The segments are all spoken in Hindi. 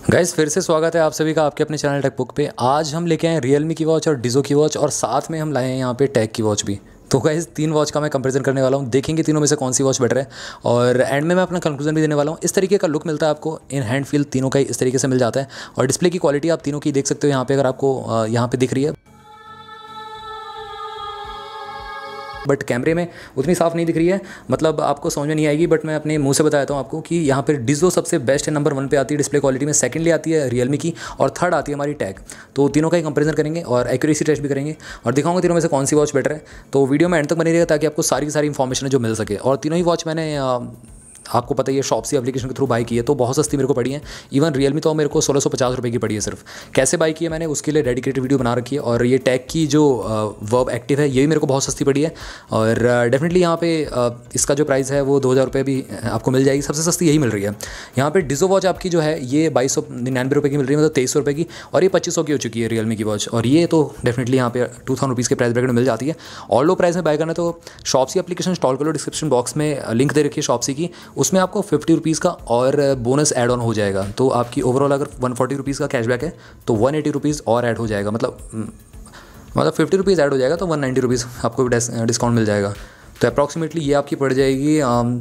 गाइस फिर से स्वागत है आप सभी का आपके अपने चैनल टेक बुक पे। आज हम लेके आए हैं रियलमी की वॉच और डिज़ो की वॉच और साथ में हम लाए हैं यहाँ पे टैग की वॉच भी। तो गाइस तीन वॉच का मैं कंपैरिजन करने वाला हूँ, देखेंगे तीनों में से कौन सी वॉच बेटर है और एंड में मैं अपना कंक्लूजन भी देने वाला हूँ। इस तरीके का लुक मिलता है आपको, इन हैंड फील तीनों का इस तरीके से मिल जाता है और डिस्प्ले की क्वालिटी आप तीनों की देख सकते हो यहाँ पे, अगर आपको यहाँ पे दिख रही है। बट कैमरे में उतनी साफ़ नहीं दिख रही है, मतलब आपको समझ में नहीं आएगी, बट मैं अपने मुंह से बता देता हूँ आपको कि यहाँ पर डिज़ो सबसे बेस्ट है, नंबर 1 पे आती है डिस्प्ले क्वालिटी में, सेकंडली आती है रियलमी की और थर्ड आती है हमारी टैग। तो तीनों का ही कंपैरिजन करेंगे और एक्यूरेसी टेस्ट भी करेंगे और दिखाऊंगा तीनों में से कौन सी वॉच बेटर है। तो वीडियो में एंड तक बनी रहेगा ताकि आपको सारी की सारी इन्फॉर्मेशन है जो मिल सके। और तीनों ही वॉच मैंने आपको पता ही है शॉप्सी एप्लीकेशन के थ्रू बाई की है, तो बहुत सस्ती मेरे को पड़ी है। इवन रियलमी तो मेरे को 1650 रुपये की पड़ी है सिर्फ। कैसे बाई की है मैंने उसके लिए डेडिकेटेड वीडियो बना रखी है। और ये टैग की जो वर्ब एक्टिव है ये भी मेरे को बहुत सस्ती पड़ी है और डेफिनेटली यहाँ पे इसका जो प्राइस है वो 2000 रुपये भी आपको मिल जाएगी, सबसे सस्ती यही मिल रही है। यहाँ पे डिज़ो वॉच आपकी जो है ये 2299 रुपये की मिल रही है, मतलब 2300 रुपये की, और ये 2500 की हो चुकी है रियलमी की वॉच। और ये तो डेफिनेटली यहाँ पे 2000 रुपीज़ के प्राइस ब्रैकेट में मिल जाती है। और लो प्राइस में बाय करना तो शॉप्सी एप्लीकेशन इंस्टॉल कर लो, डिस्क्रिप्शन बॉक्स में लिंक दे रखी है शॉप्सी की, उसमें आपको 50 रुपीज़ का और बोनस ऐड ऑन हो जाएगा। तो आपकी ओवरऑल अगर 140 रुपीज़ का कैशबैक है तो 180 रुपीज़ और ऐड हो जाएगा, मतलब 50 रुपीज़ ऐड हो जाएगा तो 190 रुपीज़ आपको डिस्काउंट मिल जाएगा। तो अप्रॉक्सीमेटली ये आपकी पड़ जाएगी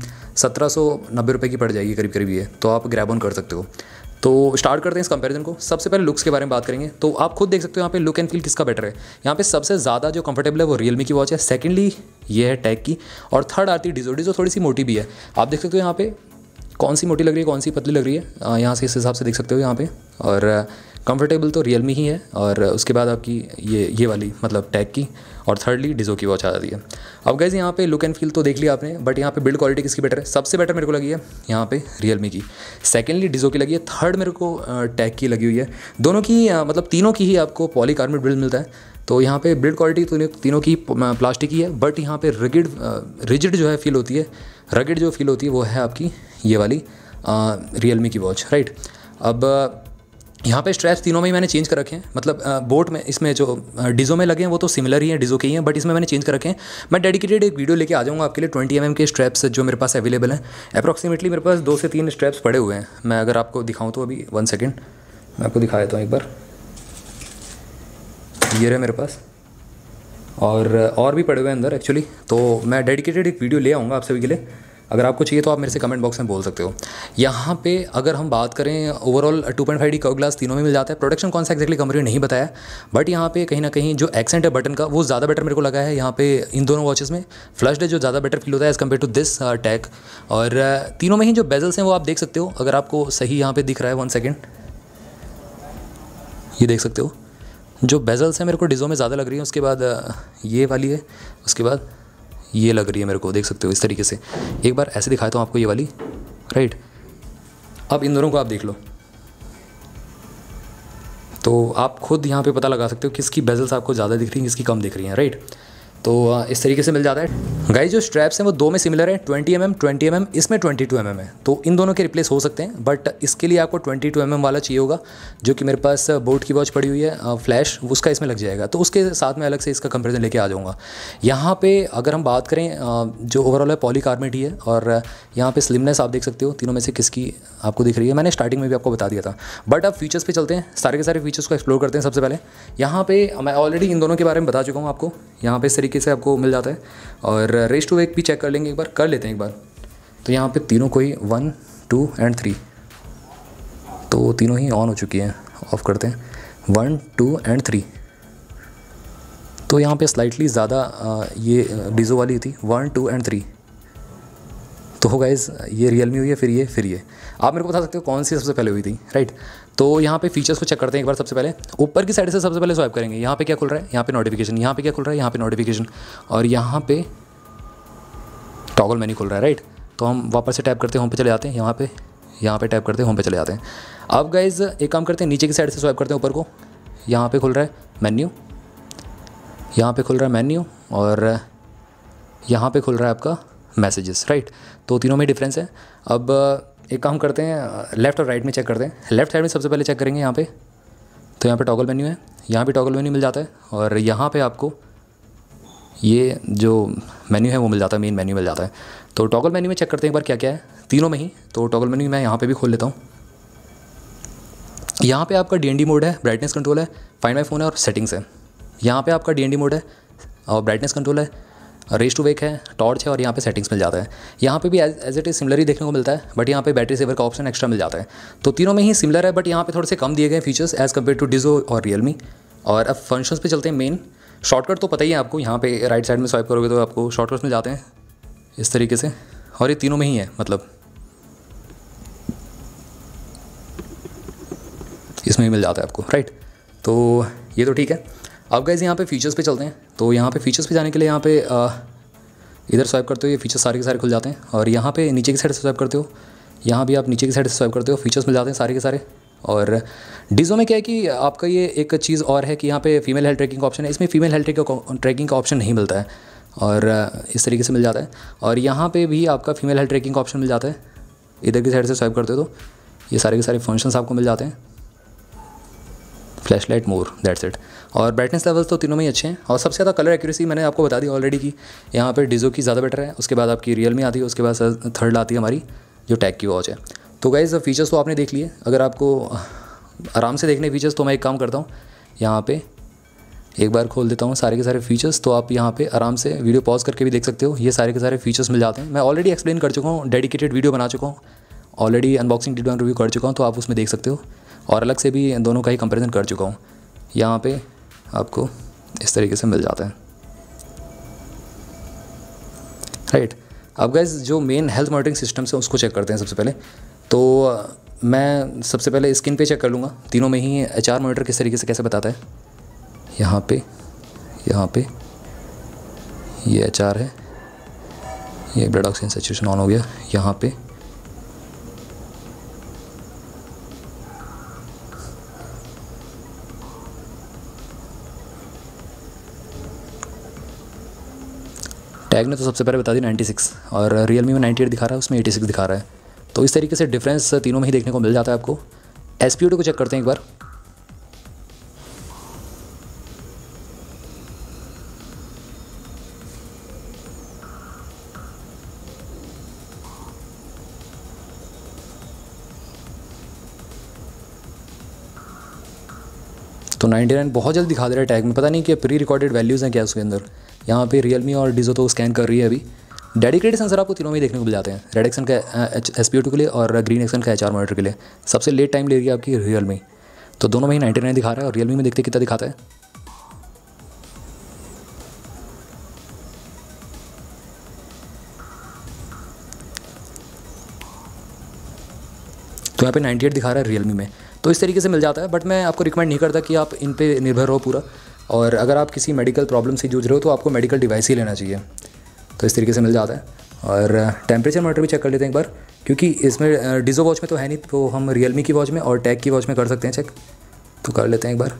1790 रुपये की पड़ जाएगी करीब करीब ये, तो आप ग्रैब ऑन कर सकते हो। तो स्टार्ट करते हैं इस कंपैरिजन को। सबसे पहले लुक्स के बारे में बात करेंगे, तो आप खुद देख सकते हो यहाँ पे लुक एंड फील किसका बेटर है। यहाँ पे सबसे ज़्यादा जो कंफर्टेबल है वो रियलमी की वॉच है, सेकेंडली ये है टैग की, और थर्ड आती है डिज़ो। डिज़ो थोड़ी सी मोटी भी है, आप देख सकते हो यहाँ पे कौन सी मोटी लग रही है कौन सी पतली लग रही है, यहाँ से इस हिसाब से देख सकते हो यहाँ पे। और कंफर्टेबल तो रियलमी ही है, और उसके बाद आपकी ये वाली मतलब टैग की, और थर्डली डिज़ो की वॉच आ जाती है। अब गाइस यहाँ पे लुक एंड फील तो देख लिया आपने, बट यहाँ पे बिल्ड क्वालिटी किसकी बेटर है? सबसे बेटर मेरे को लगी है यहाँ पे रियलमी की, सेकेंडली डिज़ो की लगी है, थर्ड मेरे को टैग की लगी हुई है। दोनों की मतलब तीनों की ही आपको पॉलीकार्बोनेट बिल्ड मिलता है। तो यहाँ पे बिल्ड क्वालिटी तो तीनों की प्लास्टिक की है, बट यहाँ पे रिजिड जो है फील होती है, रगिड जो फील होती है वो है आपकी ये वाली रियलमी की वॉच, राइट। अब यहाँ पे स्ट्रैप्स तीनों में ही मैंने चेंज कर रखे हैं, मतलब बोट में इसमें जो डिज़ो में लगे हैं वो तो सिमिलर ही हैं, डिज़ो के ही हैं, बट इसमें मैंने चेंज कर रखे हैं। मैं डेडिकेटेड एक वीडियो लेके आ जाऊँगा आपके लिए 20 mm के स्ट्रैप्स जो मेरे पास अवेलेबल हैं। अप्रॉक्सीमेटली मेरे पास 2 से 3 स्ट्रैप्स पड़े हुए हैं। मैं अगर आपको दिखाऊँ तो अभी 1 सेकेंड मैं आपको दिखा देता हूँ एक बार। ये रहे मेरे पास, और भी पड़े हुए हैं अंदर एक्चुअली। तो मैं डेडिकेटेड एक वीडियो ले आऊँगा आप सभी के लिए, अगर आपको चाहिए तो आप मेरे से कमेंट बॉक्स में बोल सकते हो। यहाँ पे अगर हम बात करें ओवरऑल 2.5D कर्व ग्लास तीनों में मिल जाता है। प्रोडक्शन कौन सा एक्जैक्टली कंपनी ने नहीं बताया, बट यहाँ पे कहीं ना कहीं जो एक्सेंट है बटन का वो ज़्यादा बेटर मेरे को लगा है। यहाँ पे इन दोनों वॉचेस में फ्लश्ड है जो ज़्यादा बेटर फील होता है as compare to this Tagg. और तीनों में ही जो बेजल्स हैं वो आप देख सकते हो, अगर आपको सही यहाँ पर दिख रहा है 1 सेकेंड, ये देख सकते हो जो बेजल्स हैं मेरे को डिज़ो में ज़्यादा लग रही है। उसके बाद ये वाली है, उसके बाद ये लग रही है मेरे को, देख सकते हो इस तरीके से। एक बार ऐसे दिखाया तो आपको ये वाली, राइट। अब इन दोनों को आप देख लो तो आप खुद यहाँ पे पता लगा सकते हो किसकी बेजल्स आपको ज़्यादा दिख रही हैं, किसकी कम दिख रही हैं, राइट। तो इस तरीके से मिल जाता है। गाइस जो स्ट्रैप्स हैं वो 2 में सिमिलर है, 20 mm, इसमें 22 mm है, तो इन दोनों के रिप्लेस हो सकते हैं, बट इसके लिए आपको 22 mm वाला चाहिए होगा, जो कि मेरे पास बोट की वॉच पड़ी हुई है फ्लैश, उसका इसमें लग जाएगा, तो उसके साथ में अलग से इसका कंपैरिजन लेके आ जाऊँगा। यहाँ पे अगर हम बात करें जो ओवरऑल है पॉलीकार्बोनेट ही है, और यहाँ पे स्लिमनेस आप देख सकते हो तीनों में से किसकी आपको दिख रही है, मैंने स्टार्टिंग में भी आपको बता दिया था। बट अब फीचर्स पे चलते हैं, सारे के सारे फीचर्स को एक्सप्लोर करते हैं। सबसे पहले यहाँ पे मैं ऑलरेडी इन दोनों के बारे में बता चुका हूँ आपको, यहाँ पे इस तरीके से आपको मिल जाता है। और रेस टू वेक भी चेक कर लेंगे, एक बार कर लेते हैं एक बार। तो यहाँ पे तीनों को ही 1, 2 एंड 3, तो तीनों ही ऑन हो चुकी हैं। ऑफ करते हैं 1, 2 एंड 3। तो यहाँ पे स्लाइटली ज़्यादा ये डिज़ो वाली थी 1, 2 एंड 3। तो गाइस ये रियलमी हुई है, फिर ये आप मेरे को बता सकते हो कौन सी सबसे पहले हुई थी, राइट। तो यहाँ पे फीचर्स को चेक करते हैं एक बार। सबसे पहले ऊपर की साइड से सबसे पहले स्वाइप करेंगे, यहाँ पे क्या खुल रहा है, यहाँ पे नोटिफिकेशन, यहाँ पे क्या खुल रहा है, यहाँ पे नोटिफिकेशन, और यहाँ पे टॉगल मेन्यू खुल रहा है, राइट। तो हम वापस से टैप करते हैं, होम पे चले जाते हैं, यहाँ पे टैप करते हैं, होम पे चले जाते हैं। अब गाइज एक काम करते हैं, नीचे की साइड से स्वाइप करते हैं ऊपर को, यहाँ पे खुल रहा है मेन्यू, यहाँ पे खुल रहा है मेन्यू, और यहाँ पे खुल रहा है आपका मैसेजेस, राइट। तो तीनों में डिफरेंस है। अब एक काम करते हैं, लेफ़्ट और राइट में चेक करते हैं। लेफ़्ट साइड में सबसे पहले चेक करेंगे यहाँ पे, तो यहाँ पे टॉगल मेन्यू है, यहाँ पे टॉगल मेन्यू मिल जाता है, और यहाँ पे आपको ये जो मेन्यू है वो मिल जाता है, मेन मेन्यू मिल जाता है। तो टॉगल मेन्यू में चेक करते हैं एक बार क्या क्या है तीनों में ही। तो टॉगल मेन्यू मैं यहाँ पे भी खोल लेता हूँ, यहाँ पे आपका DND मोड है, ब्राइटनेस कंट्रोल है, फाइंड माई फ़ोन है और सेटिंग्स है। यहाँ पे आपका DND मोड है और ब्राइटनेस कंट्रोल है, रेस टू वेक है, टॉर्च है और यहाँ पे सेटिंग्स मिल जाता है। यहाँ पे भी एज इट इज़ सिमिलर ही देखने को मिलता है, बट यहाँ पे बैटरी सेवर का ऑप्शन एक्स्ट्रा मिल जाता है। तो तीनों में ही सिमिलर है, बट यहाँ पे थोड़े से कम दिए गए features as compare to Dizo और रियलमी। और अब फंक्शंस पे चलते हैं। मेन शॉर्टकट तो पता ही है आपको, यहाँ पे राइट साइड में स्वाइप करोगे तो आपको शॉर्टकट्स मिल जाते हैं इस तरीके से, और ये तीनों में ही है, मतलब इसमें ही मिल जाता है आपको, राइट। तो ये तो ठीक है। अब गाइस यहाँ पे फीचर्स पे चलते हैं। तो यहाँ पे फीचर्स पे जाने के लिए यहाँ पे इधर स्वाइप करते हो, ये फीचर्स सारे के सारे खुल जाते हैं। और यहाँ पे नीचे की साइड से स्वाइप करते हो, यहाँ भी आप नीचे की साइड से स्वाइप करते हो, फीचर्स मिल जाते हैं सारे के सारे। और डिज़ो में क्या है कि आपका ये एक चीज़ और है कि यहाँ पे फीमेल हेल्थ ट्रैकिंग का ऑप्शन है, इसमें फीमेल हेल्थ ट्रैकिंग का ऑप्शन नहीं मिलता है, और इस तरीके से मिल जाता है। और यहाँ पे भी आपका फीमेल हेल्थ ट्रैकिंग का ऑप्शन मिल जाता है, इधर की साइड से स्वाइप करते हो तो ये सारे के सारे फंक्शंस आपको मिल जाते हैं। Flash light more, that's it. और ब्राइटनेस लेवल्स तो तीनों में ही अच्छे हैं। और सबसे ज़्यादा कलर एक्यूरेसी मैंने आपको बता दी ऑलरेडी कि यहाँ पे डिज़ो की ज़्यादा बेटर है, उसके बाद आपकी रियलमी आती है, उसके बाद थर्ड आती है हमारी जो टैग की वॉच है। तो गाइज़ फीचर्स तो आपने देख लिए। अगर आपको आराम से देखने फीचर्स तो मैं एक काम करता हूँ, यहाँ पे एक बार खोल देता हूँ सारे के सारे फीचर्स, तो आप यहाँ पे आराम से वीडियो पॉज करके भी देख सकते हो। ये सारे के सारे फीचर्स मिल जाते हैं। मैं ऑलरेडी एक्सप्लेन कर चुका हूँ, डेडिकेटेड वीडियो बना चुका हूँ, ऑलरेडी अनबॉक्सिंग रिव्यू कर चुका हूँ, तो आप उसमें देख सकते हो। और अलग से भी दोनों का ही कंपैरिजन कर चुका हूँ। यहाँ पे आपको इस तरीके से मिल जाता है, राइट। अब गाइस जो मेन हेल्थ मॉनिटरिंग सिस्टम है उसको चेक करते हैं सबसे पहले। तो मैं सबसे पहले स्क्रीन पे चेक कर लूँगा तीनों में ही HR मॉनिटर किस तरीके से कैसे बताता है। यहाँ पे ये HR है, ये ब्लड ऑक्सीजन सैचुरेशन ऑन हो गया। यहाँ पे टैग ने तो सबसे पहले बता दी 96, और रियलमी में 98 दिखा रहा है, उसमें 86 दिखा रहा है। तो इस तरीके से डिफरेंस तीनों में ही देखने को मिल जाता है आपको। SPO2 को चेक करते हैं एक बार। तो 99 बहुत जल्दी दिखा दे रहा है टैग में, पता नहीं कि प्री रिकॉर्डेड वैल्यूज़ हैं क्या उसके अंदर। यहाँ पे रियलमी और डिज़ो तो स्कैन कर रही है अभी। डेडिकेटेड सेंसर आपको तीनों में ही देखने को मिल जाते हैं, रेड एक्सन का SPO2 के लिए और ग्रीन एक्सन का HR मॉनिटर के लिए। सबसे लेट टाइम ले रही है आपकी रियलमी, तो दोनों में ही 99 दिखा रहा है। और रियलमी में देखते कितना दिखाता है। तो यहाँ पे 98 दिखा रहा है रियलमी में। तो इस तरीके से मिल जाता है, बट मैं आपको रिकमेंड नहीं करता कि आप इन पे निर्भर हो पूरा। और अगर आप किसी मेडिकल प्रॉब्लम से जूझ रहे हो तो आपको मेडिकल डिवाइस ही लेना चाहिए। तो इस तरीके से मिल जाता है। और टेम्परेचर मॉनिटर भी चेक कर लेते हैं एक बार, क्योंकि इसमें डिज़ो वॉच में तो है नहीं, तो हम रियलमी की वॉच में और टैग की वॉच में कर सकते हैं चेक। तो कर लेते हैं एक बार।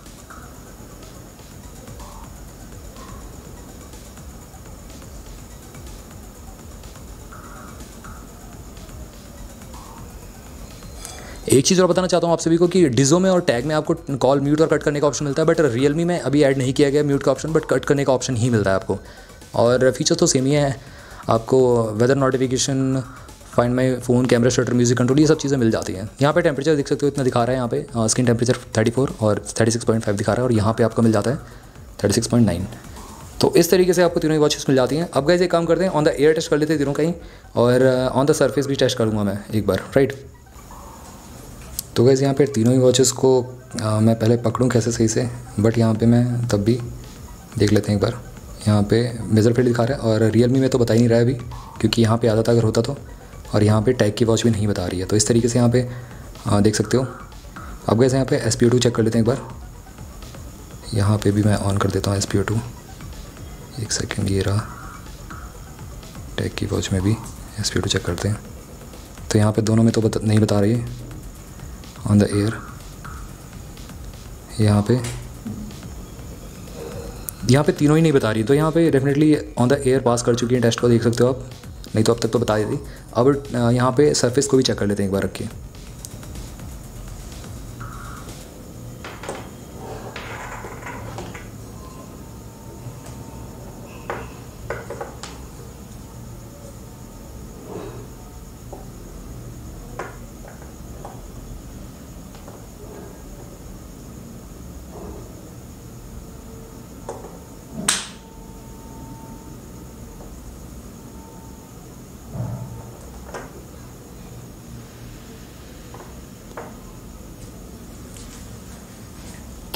एक चीज़ और बताना चाहता हूँ आप सभी को कि डिज़ो में और टैग में आपको कॉल म्यूट और कट करने का ऑप्शन मिलता है, बट रियलमी में अभी ऐड नहीं किया गया म्यूट का ऑप्शन, बट कट करने का ऑप्शन ही मिलता है आपको। और फीचर तो सेम ही है आपको, weather notification, find my phone, camera shutter, music control, ये सब चीज़ें मिल जाती हैं। यहाँ पे टेम्परेचर देख सकते हो इतना दिखा रहा है, यहाँ पे स्क्रीन टेम्परेचर 34 और 36.5 दिखा रहा है, और यहाँ पे आपको मिल जाता है 36.9। तो इस तरीके से आपको तीनों ही वॉचेस मिल जाती हैं। अब गाइस एक काम करते हैं, ऑन द एयर टेस्ट कर लेते हैं तीनों का ही, और ऑन द सरफेस भी टेस्ट करूँगा मैं एक बार, राइट। तो गाइस यहाँ पे तीनों ही वॉचेस को मैं पहले पकड़ूँ कैसे सही से, बट यहाँ पे मैं तब भी देख लेते हैं एक बार। यहाँ पे मेजर फील्ड दिखा रहा है, और रियलमी में तो बता ही नहीं रहा है अभी, क्योंकि यहाँ पे आता था अगर होता तो। और यहाँ पे टैग की वॉच भी नहीं बता रही है। तो इस तरीके से यहाँ पे देख सकते हो। अब गाइस यहाँ पे SPO2 चेक कर लेते हैं एक बार। यहाँ पे भी मैं ऑन कर देता हूँ SPO2, एक सेकेंड, ये रहा। टैग की वॉच में भी SPO2 चेक करते हैं। तो यहाँ पे दोनों में तो नहीं बता रही है ऑन द एयर। यहाँ पे तीनों ही नहीं बता रही, तो यहाँ पे definitely on the air pass कर चुकी है टेस्ट को, देख सकते हो आप, नहीं तो अब तक तो बता देती। अब यहाँ पे सरफेस को भी चेक कर लेते हैं एक बार रख के।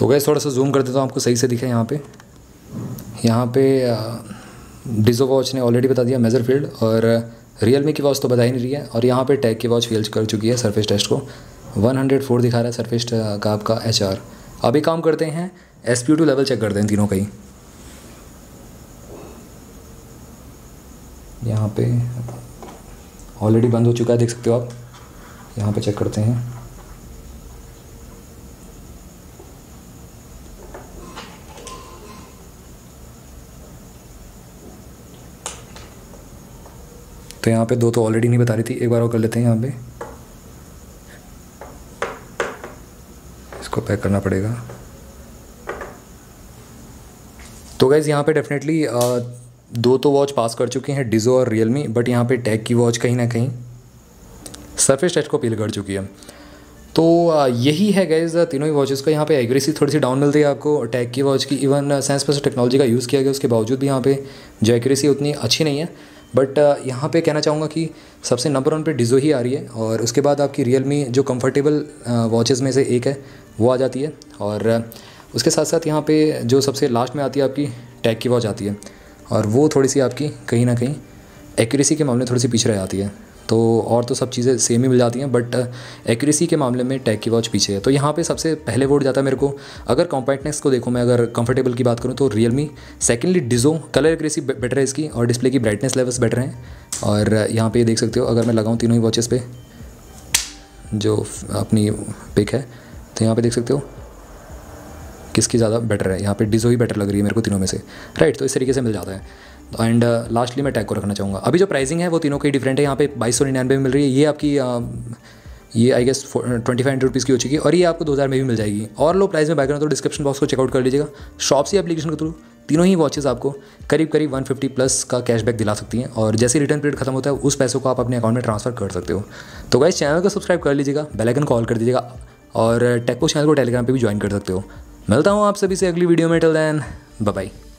तो गैस थोड़ा सा जूम कर देता हूँ आपको सही से दिखे यहाँ पे डिज़ो वॉच ने ऑलरेडी बता दिया मेजर फील्ड, और रियलमी की वॉच तो बता ही नहीं रही है। और यहाँ पे टैग की वॉच फेल कर चुकी है सरफेस टेस्ट को, 104 दिखा रहा है सरफेस का आपका HR। अभी काम करते हैं SpO2 लेवल चेक करते हैं तीनों का ही। यहाँ पे ऑलरेडी बंद हो चुका है, देख सकते हो आप। यहाँ पे चेक करते हैं। तो यहाँ पे 2 तो ऑलरेडी नहीं बता रही थी, एक बार और कर लेते हैं। यहाँ पे इसको पैक करना पड़ेगा। तो गाइज़ यहाँ पे डेफिनेटली 2 तो वॉच पास कर चुके हैं, डिज़ो और रियलमी, बट यहाँ पे टैग की वॉच कहीं ना कहीं सरफेस टेस्ट को अपील कर चुकी है। तो यही है गाइज़ तीनों ही वॉचेस का। यहाँ पे एक्यूरेसी थोड़ी सी डाउन मिलती है आपको टैग की वॉच की। इवन सेंस टेक्नोलॉजी का यूज़ किया गया, उसके बावजूद भी यहाँ पे जो एक्यूरेसी उतनी अच्छी नहीं है। बट यहाँ पे कहना चाहूँगा कि सबसे नंबर 1 पे डिज़ो ही आ रही है, और उसके बाद आपकी रियलमी जो कंफर्टेबल वॉचेस में से एक है वो आ जाती है। और उसके साथ साथ यहाँ पे जो सबसे लास्ट में आती है आपकी टैग की वॉच आती है, और वो थोड़ी सी आपकी कहीं ना कहीं एक्यूरेसी के मामले में थोड़ी सी पीछे रह जाती है। तो और तो सब चीज़ें सेम ही मिल जाती हैं, बट एक्यूरेसी के मामले में टैग की वॉच पीछे है। तो यहाँ पे सबसे पहले वोट जाता है मेरे को। अगर कॉम्पैक्टनेस को देखूँ मैं, अगर कंफर्टेबल की बात करूँ तो Realme, secondly Dizo, colour accuracy better है इसकी, और डिस्प्ले की ब्राइटनेस लेवल्स बेटर हैं। और यहाँ पे देख सकते हो, अगर मैं लगाऊँ तीनों ही वॉचेस पे जो अपनी पिक है, तो यहाँ पे देख सकते हो किसकी ज़्यादा बेटर है। यहाँ पे डिज़ो ही बेटर लग रही है मेरे को तीनों में से, राइट। तो इस तरीके से मिल जाता है। एंड लास्टली मैं टैग को रखना चाहूँगा। अभी जो प्राइसिंग है वो तीनों की डिफरेंट है। यहाँ पे 2299 में मिल रही है, ये आपकी ये आई गेस 2500 रुपीज़ की हो चुकी है, और ये आपको 2000 में भी मिल जाएगी। और लो प्राइस में बाय करना तो डिस्क्रिप्शन बॉक्स को चेकआउट कर लीजिएगा। शॉप्सी एप्लीकेशन के थ्रू तीनों ही वॉचेस आपको करीब 150+ का कैशबैक दिला सकती हैं, और जैसे रिटर्न पीरियड खत्म होता है उस पैसों को आप अपने अकाउंट में ट्रांसफर कर सकते हो। तो गाइस चैनल को सब्सक्राइब कर लीजिएगा, बेल आइकन कॉल कर दीजिएगा, और टेक्पो चैनल को टेलीग्राम पर भी ज्वाइन कर सकते हो। मिलता हूँ आप सभी से अगली वीडियो में। Till then bye bye.